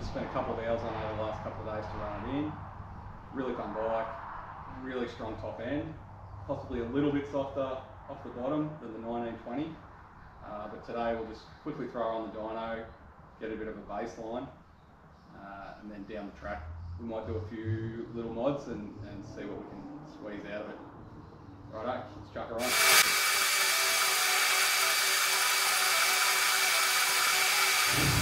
just spent a couple of hours on over the last couple of days to run it in. Really fun bike, really strong top end, possibly a little bit softer off the bottom than the 1920. But today we'll just quickly throw her on the dyno, get a bit of a baseline, and then down the track we might do a few little mods and see what we can squeeze out of it. Righto, let's chuck her on.